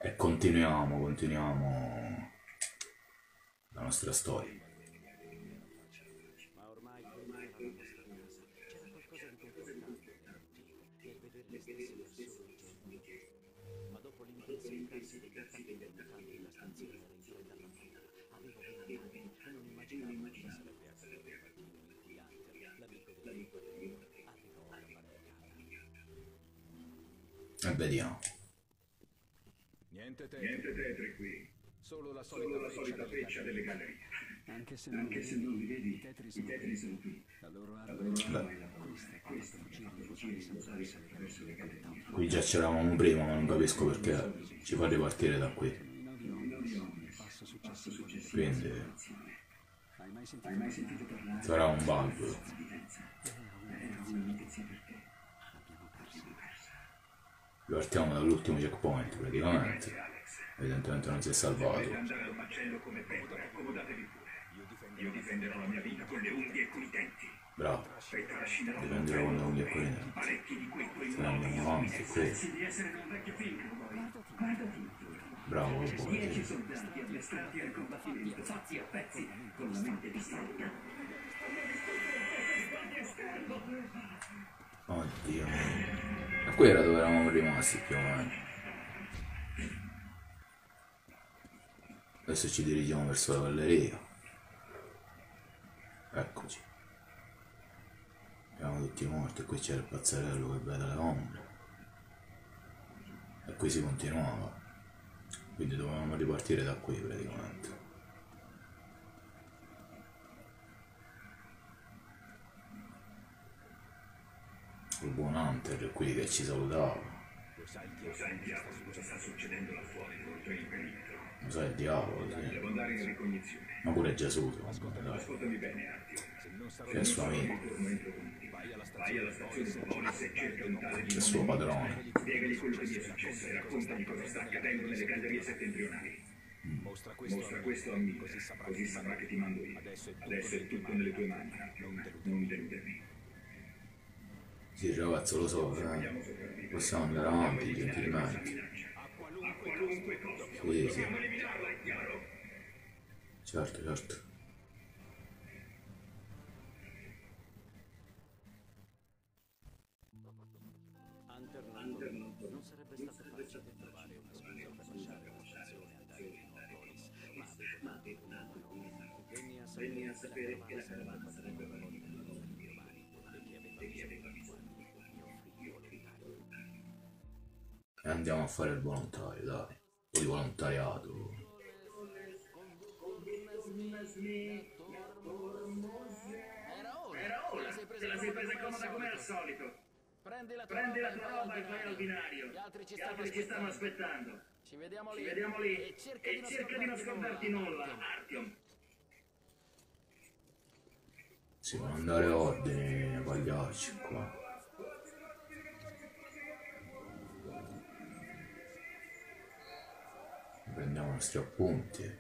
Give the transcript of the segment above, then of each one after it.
E continuiamo la nostra storia. Ma ormai quella era la nostra casa. C'era qualcosa di confortante per vederle stesse persone giorno dopo. Ma dopo l'intensificarsi degli attacchi termotanti, la stanzina era in preda alla foga. Avevo 20 anni e non immaginavo cosa sarebbe accaduto il mattino in cui Hunter, l'amico del mio padrino, arrivò alla baraccata. E vediamo. Niente Niente tetri, tetri qui, solo la solo la solita solita freccia delle gallerie. Anche se Anche se non li vedi, i tetri i tetri sono qui. La loro La arma loro è arma è la questa questa che che fa fa fuggire i fuggire i senza attraverso le gallerie. Qui già c'eravamo prima, ma non capisco perché ci fa ripartire da qui. il passo successivo. Quindi Hai mai Hai mai sentito parlare sarà un bug. di Tenza? Era una notizia per te. L'abbiamo persa. Partiamo dall'ultimo checkpoint praticamente. Grazie Alex. Evidentemente non si è Dovete salvato. andare al macello come pecore, accomodatevi pure. Io difenderò la mia vita con le unghie e con i denti. Bravo. E trascinerò Difenderò con le unghie e con i denti. parecchi di quei tuoi Se ne andiamo avanti qui. pensi di essere in un vecchio film, cowboy. Guardati intorno. Bravo, 10 poi. soldati addestrati al combattimento, fatti a pezzi, con la mente distratta. Oddio mio. E qui era dove eravamo rimasti più o meno. Adesso ci dirigiamo verso la galleria. Eccoci. Siamo tutti morti e qui c'era il pazzerello che vede le ombre. E qui si continuava. Quindi dovevamo ripartire da qui praticamente. Il buon Hunter è qui che ci salutava. Lo sai il diavolo cosa sta succedendo là fuori, oltre il perimetro. Lo sai il diavolo, sì. Devo andare in ricognizione. Ma pure Gesù, secondo me, dai. Ascoltami bene, Artio. Che è suo amico, Torno entro con te. Vai alla stazione di Polis e cerca un tale che di è suo padrone. Spiegagli quello che gli è successo e raccontagli cosa sta accadendo nelle gallerie settentrionali. Mostra Mostra questo a Miller, così saprà che ti mando io. Adesso è tutto nelle tue mani, Artio. Non deludermi. Sì, ragazzo, lo so, possiamo andare avanti gentilmente. A qualunque costo. Sì, sì, Dobbiamo eliminarla, è chiaro? certo, certo. Hunter non sarebbe stato facile trovare una scusa per lasciare la stazione e andare in Polis, ma avevo un arma. Venni a sapere che la carovana sarebbe partita domani e che aveva bisogno di mio volontario. E andiamo a fare il volontario, dai. Un po' di volontariato. Era ora, te la sei presa comoda come al solito. Prendi la tua roba e vai al binario. Gli altri ci stanno aspettando. Ci vediamo Ci vediamo lì e cerca di non scordarti nulla, Artyom. Si devono andare ordini, pagliacci qua. Prendiamo i nostri appunti.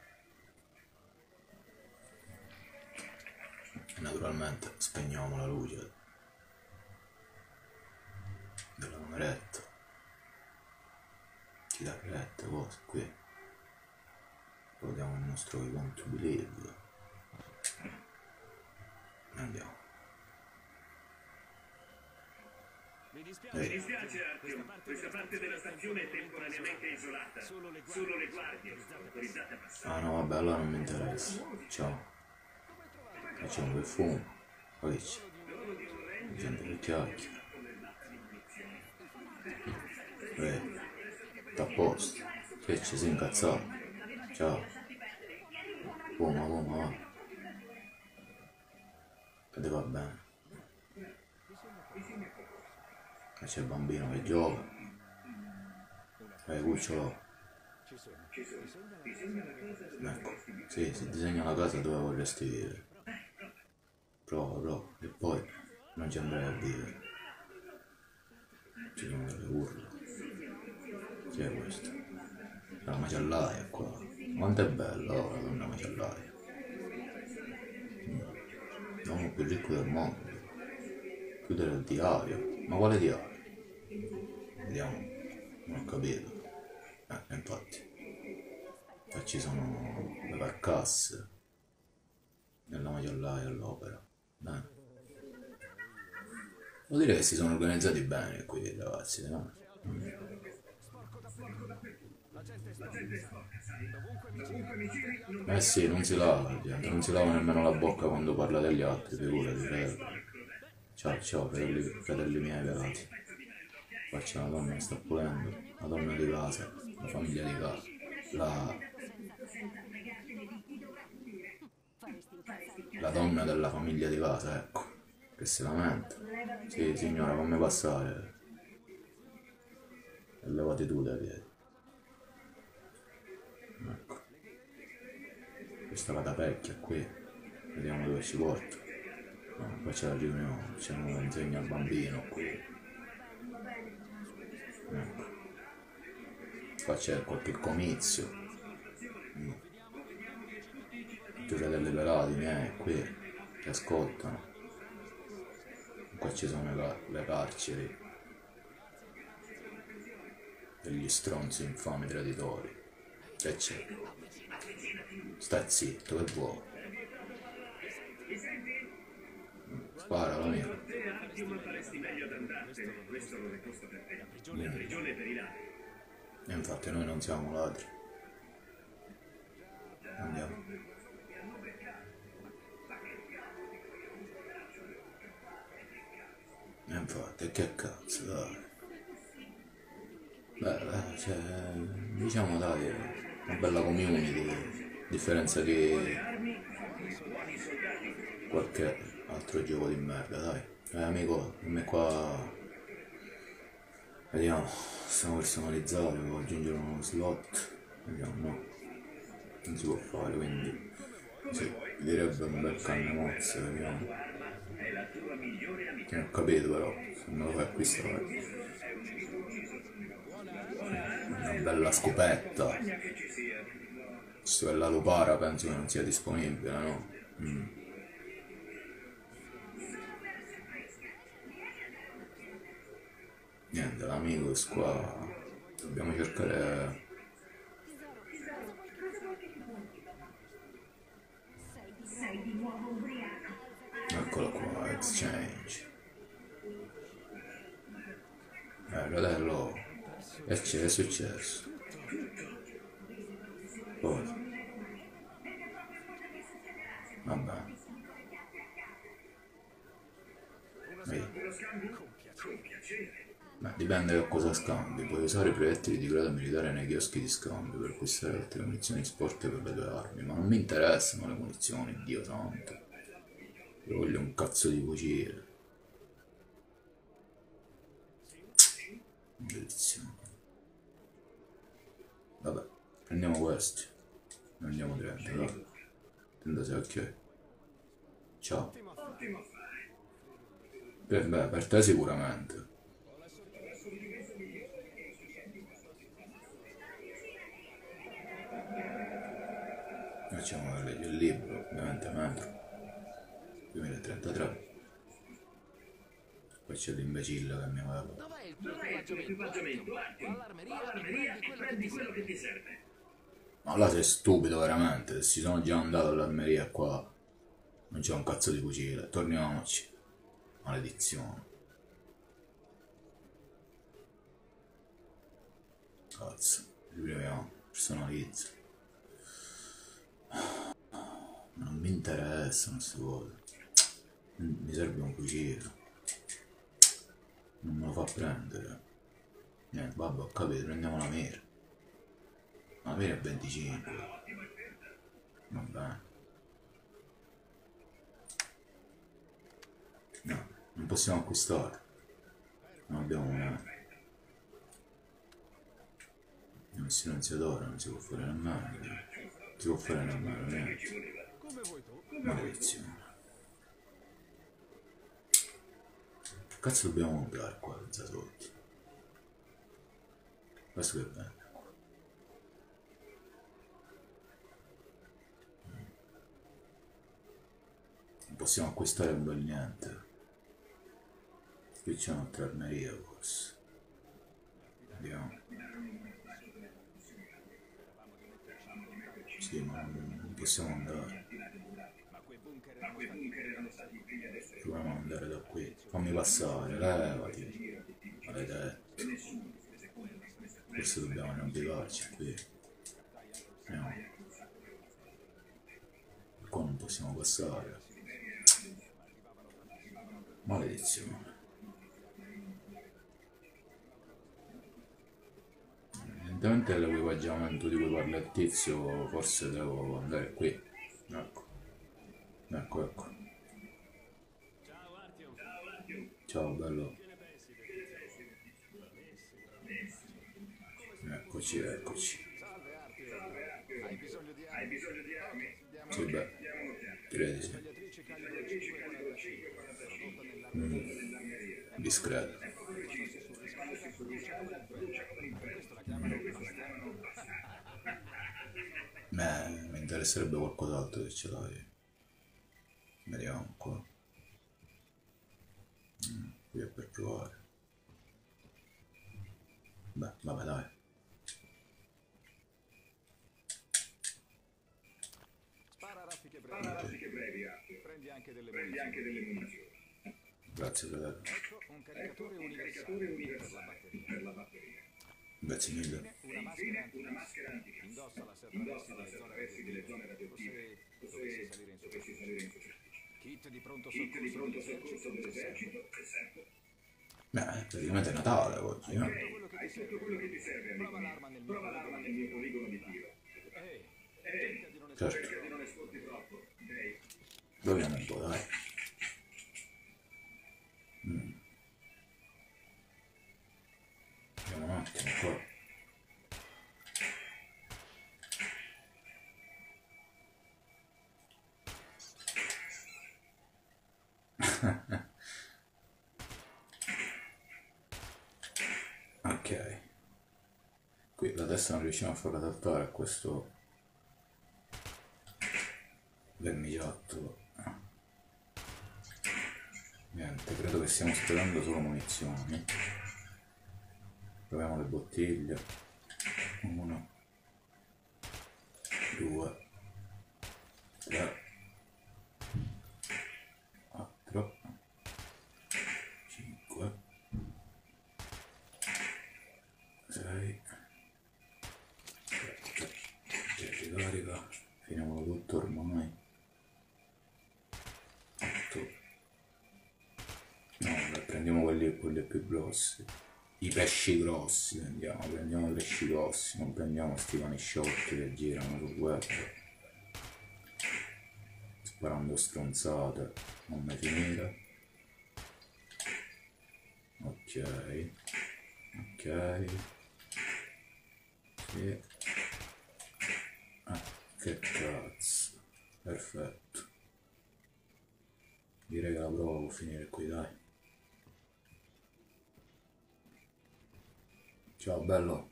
Naturalmente spegniamo la luce della cameretta. Ci dà retta, cose qui. Poi diamo il nostro I want to believe. Andiamo. Mi Mi dispiace, dispiace, Artyom. Questa parte della stazione è temporaneamente isolata. Solo le guardie sono autorizzate a passare. Ah no, vabbè, allora non mi interessa. Ciao. Facciamo del fumo. Poi c'è gente che chiacchiera. Sta a posto. Che ci si incazzato. Ciao. Fuma, va. Che ti va bene. E c'è il bambino che gioca. Cucciolo. Ecco, sì, si disegna la casa dove vorresti vivere. Prova. E poi non ci andrai a vivere. Ci sono delle urla. Chi è questo? La macellaia qua. Quanto è bella la donna macellaia. L'uomo più ricco del mondo. Chiudere il diario. Ma quale diario? Vediamo. Non ho capito. Infatti. E ci sono le carcasse nella macellaia all'opera. Bene. Vuol dire che si sono organizzati bene qui, ragazzi, no? Eh sì, non si lava la gente, non si lava nemmeno la bocca quando parla degli altri, figurati, fratello. Ciao, ciao, fratelli miei pelati. Qua c'è una donna che sta pulendo, la donna di casa, la famiglia di casa, la donna della famiglia di casa, ecco, che si lamenta. Sì, signora, fammi passare. E levati tu dai piedi. Ecco. Questa è la tapecchia qui, vediamo dove ci porta. No, qua c'è la riunione, c'è uno che insegna al bambino qui. Ecco. Qua c'è qualche comizio. Tutti i fratelli pelati miei qui che ascoltano. Qua ci sono le carceri degli stronzi infami traditori. Che c'è? Stai zitto, che vuoi? Spara, lo mio. E infatti noi non siamo ladri. Andiamo. E infatti, che cazzo, dai. Beh, cioè, diciamo dai, una bella community, a differenza di qualche altro gioco di merda, dai. Amico, a me qua, vediamo, stiamo personalizzati, devo aggiungere uno slot, vediamo, no, non si può fare, quindi, sì, direbbe un bel canne mozza, vediamo. Non ho capito però, se me lo fai acquistare. Una bella scopetta. Se la Lupara penso che non sia disponibile, no? Niente, l'amico è qua. Dobbiamo cercare. Eccolo qua, exchange. Fratello, che c'è? È successo? Cosa? Vabbè. Beh, dipende da cosa scambi. Puoi usare i proiettili di grado militare nei chioschi di scambio per acquistare altre munizioni sporche per le tue armi, ma non mi interessano le munizioni, Dio santo. Io voglio un cazzo di fucile. Maledizione. Vabbè, prendiamo questi. Ne andiamo 30, dai. 36, ok. Ciao. Beh, per te sicuramente. Facciamo leggere il libro, ovviamente metro. 2033. Poi c'è l'imbecille che mi aveva. Dov'è il tuo equipaggiamento? Va all'armeria e prendi quello che ti serve. Ma là sei stupido veramente, se si sono già andato all'armeria qua. Non c'è un cazzo di fucile, torniamoci. Maledizione. Cazzo, riproviamo, personalizzo. Non mi interessano queste cose. Mi serve un fucile. Non me lo fa prendere. Niente, vabbè, ho capito, prendiamo la mira. La mira è 25. Va bene. No, non possiamo acquistare. Non abbiamo niente. Un silenziatore non si può fare nemmeno. Non si può fare nemmeno niente. Maledizione. Che cazzo dobbiamo comprare qua senza soldi? Questo che è bello. Non possiamo acquistare un bel niente. Qui c'è un'altra armeria forse. Vediamo. possiamo andare. Ma quei bunker erano stati Proviamo ad andare da qui. Fammi passare, levati. Maledetto. Forse dobbiamo navigarci qui. No. Qua non possiamo passare. Maledizione. Evidentemente l'equipaggiamento di cui parla il tizio, forse devo andare qui. Ecco. Ecco, ecco. Ciao, bello. Eccoci, eccoci. Hai bisogno di armi? Sì, beh, direi di sì. Discreto. Mi interesserebbe qualcos'altro se ce l'hai. Vediamo qua. Qui è per provare. Beh, vabbè, dai. Spara raffiche brevi, prendi anche delle munizioni. Grazie, fratello. Ecco un caricatore universale per la batteria. Grazie mille. Una maschera antica. Indossala se attraversi delle zone radioattive o se dovessi salire in superficie. Kit di pronto soccorso dell'esercito e sempre. Beh, praticamente è Natale oggi, no? Hai tutto quello che ti serve, amico. Prova l'arma nel mio poligono di tiro. Ehi, cerca di non esporti troppo. Proviamo un po', dai. Vediamo un attimo qua. Ok. Qui la testa non riusciamo a farla saltare a questo vermiciattolo. Niente, credo che stiamo sperando solo munizioni. Proviamo le bottiglie. 1, 2, 3, 4, 5, 6, 7, ricarica, finiamolo tutto ormai. 8, no, beh, prendiamo quelli più grossi. I pesci grossi prendiamo i pesci grossi, non prendiamo sti manisciotti che girano sul web sparando stronzate, non mi finire. Ok, sì. Che cazzo, perfetto, direi che la provo a finire qui, dai. Ciao bello.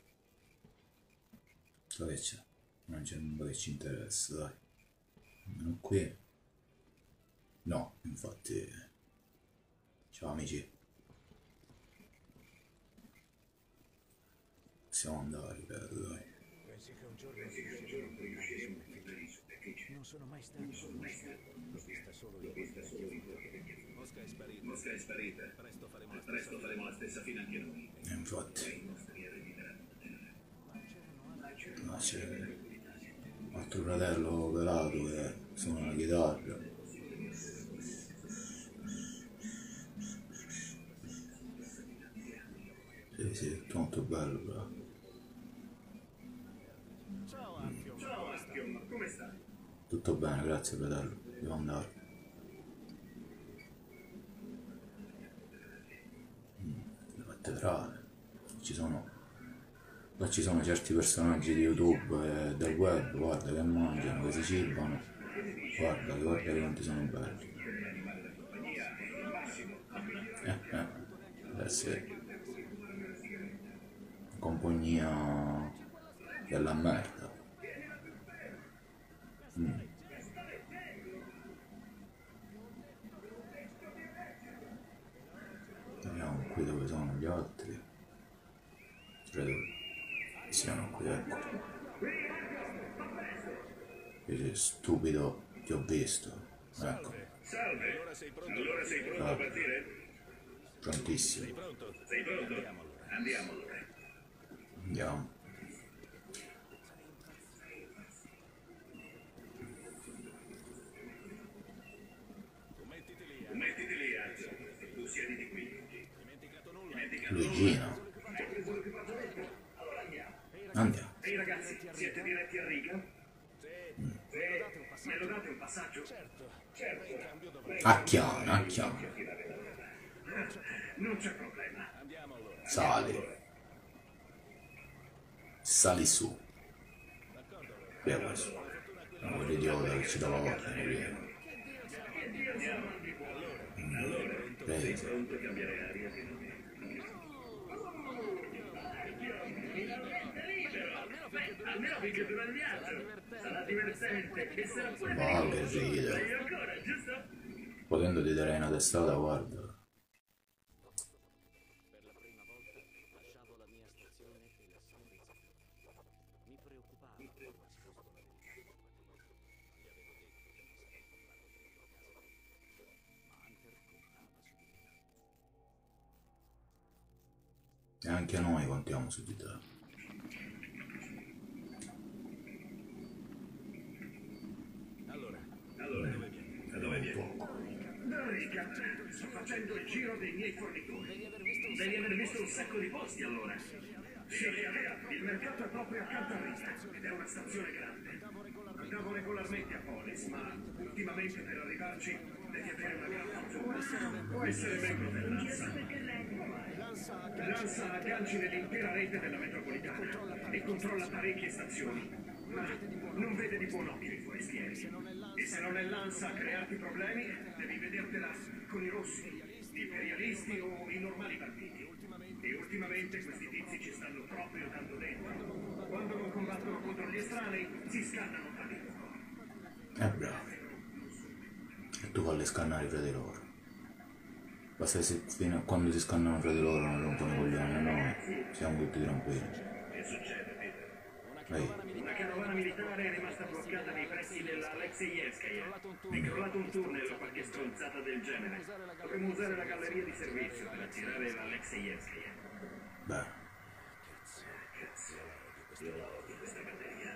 Dove c'è? Non c'è nulla che ci interessa, dai. Almeno qui. No, infatti. Ciao amici. Possiamo andare, ripeto, dai. pensi che un giorno riusciremo a non sono mai stato. L'ho vista solo in Mosca è sparita. Presto faremo la stessa fine anche noi. Infatti. Ma c'è un altro fratello operato che suona la chitarra. Sì, è molto bello, però. Ciao Archio, ma come stai? Tutto bene, grazie fratello, devo andare. La cattedrale. Qua ci sono certi personaggi di YouTube e del web, guarda che mangiano, che si cibano. Guarda che quanti sono belli. Sì. Compagnia della merda. Vediamo qui dove sono gli altri. Credo siano qui, ecco. Dici, stupido, ti ho visto. Ecco, Salve. Allora sei pronto a partire? prontissimo. Sei pronto? Andiamo allora. Andiamo. Mettiti lì, Anzo. Tu siediti qui. Luigino. Andiamo. Ehi ragazzi, siete diretti a riga? Me lo date un passaggio? Certo. Acchiano, acchiano. Non c'è problema. Sali. Sali su. Via questo. No, quell'idiota che ci dà la ordine, via. Vedi. Pronto a cambiare aria? Almeno finché dura il viaggio. Sarà divertente. E sarà pure Ma che ride. Sei ancora, giusto? Potendo ti darei una testata, guarda. Per la prima volta lasciavo la mia stazione e la salvezza. Mi preoccupava qualsiasi fosse la verità. Gli avevo detto che mi sarei comprato dentro casa. Ma Hunter contava su di me. E anche noi contiamo su di te. Da dove vieni? Da Rica. Sto facendo il giro dei miei fornitori. Devi aver visto un sacco di posti allora. Sì, il mercato è proprio accanto a Rica ed è una stazione grande. Andavo regolarmente a Polis, ma ultimamente per arrivarci devi avere una gran fortuna. Può essere membro dell'ANSA. L'ANSA ha agganci nell'intera rete della metropolitana e controlla parecchie stazioni. Ma non vede di buon occhio i forestieri. E se non è l'ANSA a crearti problemi, devi vedertela con i rossi, i imperialisti o i normali partiti. E ultimamente questi tizi ci stanno proprio dando dentro. Quando non combattono contro gli estranei, si scannano tra di loro. Bravi. E tu falli scannare fra di loro. Basta che fino a quando si scannano fra di loro non rompono i coglioni a noi. Siamo tutti tranquilli. Che succede, Peter? Ehi. Una carovana militare è rimasta bloccata nei pressi della Alexeyevskaya. È crollato un tunnel o qualche stronzata del genere. Dovremmo usare la galleria di servizio per attirare l'Alexeyevskaya. Beh, Cazzo, io odio questa galleria.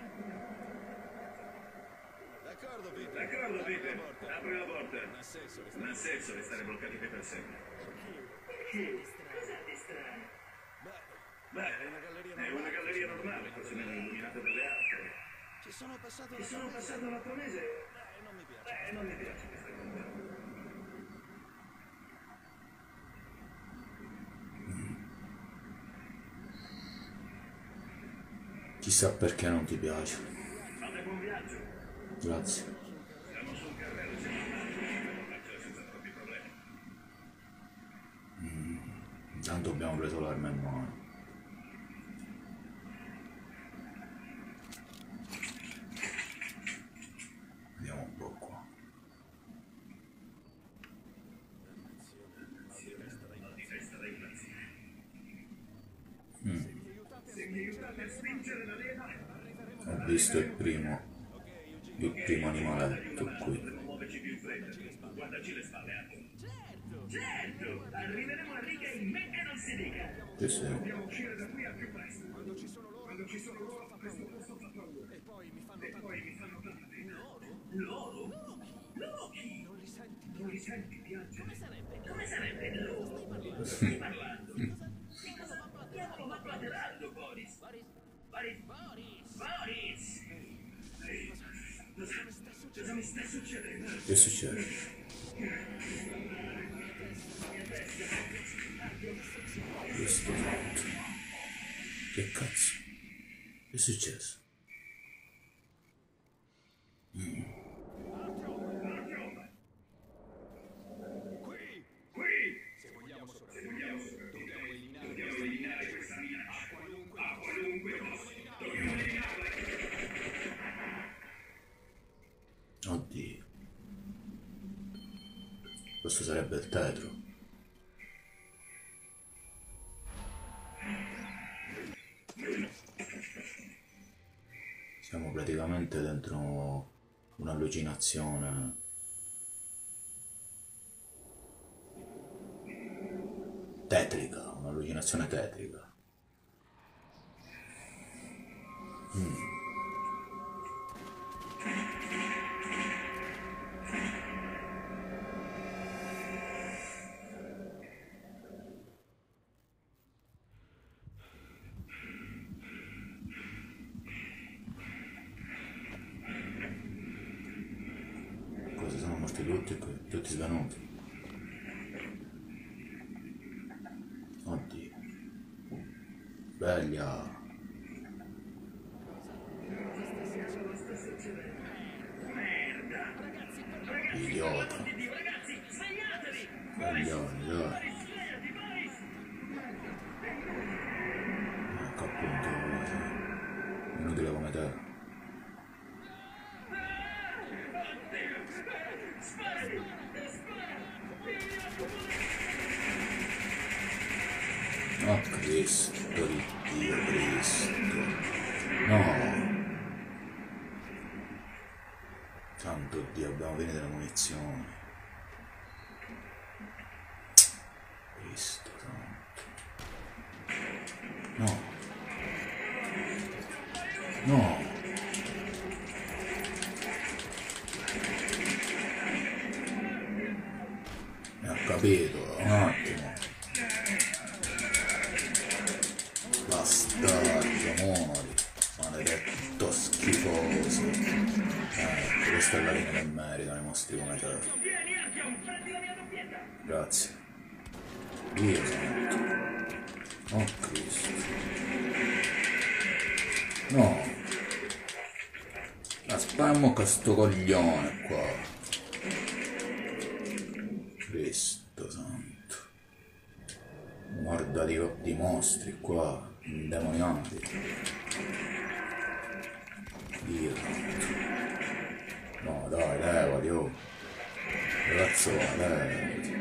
D'accordo, Peter. Apri la porta. Non ha senso restare bloccati qui per sempre. Perché? Cosa di strano? Beh, è una galleria normale, forse meno illuminata delle altre. Ci sono passato l'altro mese. Non mi piace questa cosa. chissà perché non ti piace. Fate buon viaggio. Grazie. Siamo sul carrello, possiamo farcela senza troppi problemi. Intanto abbiamo preso l'arma in mano. Vediamo un po' qua. Di testa da impazzire. Se mi aiutate a spingere la leva, Ho visto il primo animaletto qui. dobbiamo muoverci più in fretta. Guardaci le spalle, Anton. Certo! Arriveremo a riga in men che non si dica. Sì, sì. Dobbiamo uscire da qui al più presto. Quando ci sono loro, questo posto fa paura. E poi mi fanno tanta pena. Loro? Loro chi? Non li senti piangere? Come sarebbe loro? Stai parlando? Di cosa diavolo ma parlando, Boris? Boris! Ehi, cosa mi sta succedendo? Che succede? Questo fatto. Che cazzo? Che è successo? Qui! Se vogliamo dobbiamo eliminare questa minaccia. A qualunque costo. Dobbiamo eliminarla. Oddio. Questo sarebbe il tetro. Siamo praticamente dentro un'allucinazione tetrica, un'allucinazione tetrica. Cosa sono morti tutti qui? Tutti svenuti. Oddio. Sveglia. Idiota. Coglioni, dai. Ecco appunto, inutile come te. Oh Cristo di Dio, Cristo. No. Santo Dio, abbiamo finito le munizioni. Cristo santo. No. No. Mi ha capito, un attimo. Bastardo, muori. Maledetto schifoso. Questa è la linea che meritano i mostri come te. Grazie. Dio santo. Oh Cristo. No. Aspettiamo che sto coglione qua. Cristo santo. Guarda di mostri qua, indemoniati. Dio santo. No dai, levati, oh. Ragazzo, levati.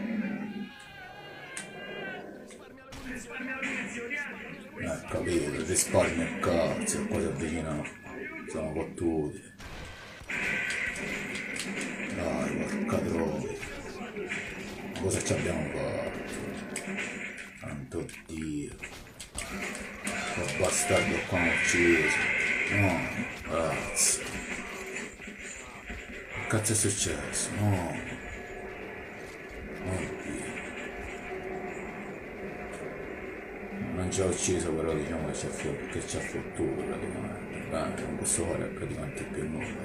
Capito, risparmio il cazzo, qua si avvicinano, siamo fottuti. Dai, porca troia. Ma cosa ci abbiamo fatto? Santo Dio. Quel bastardo qua mi ha ucciso. No, cazzo. Che cazzo è successo? No. Oddio. Non ci ha ucciso, però diciamo che ci ha fottuto praticamente. Beh, non posso fare praticamente più nulla.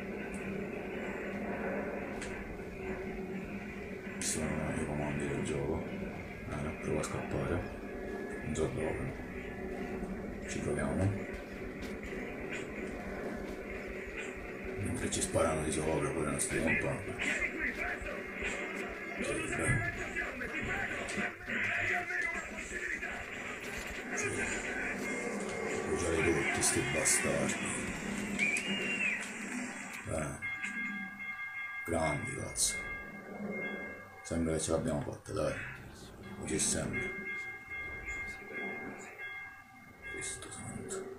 Questi sono i comandi del gioco. Provo a scappare. Non so dove. Ci proviamo. Mentre ci sparano di sopra pure i nostri compagni. Bruciare tutti sti bastardi. Grandi cazzo. Sembra che ce l'abbiamo fatta, dai. Così sembra. Cristo santo.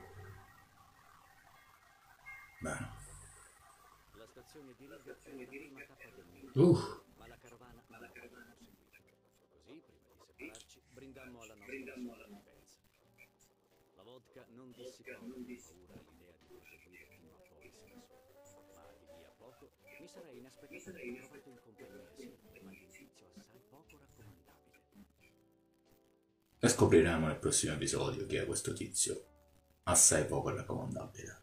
Bene. La stazione di Riga è la prima tappa del mondo, ma la carovana non ha seguito. Così, prima di separarci, brindammo alla nostra sopravvivenza. La vodka non dissipò paura l'idea di proseguire fino a Polis, ma di lì a poco mi sarei inaspettatamente trovato in compagnia sempre, ma di un tizio assai poco raccomandabile. E scopriremo nel prossimo episodio chi è questo tizio assai poco raccomandabile.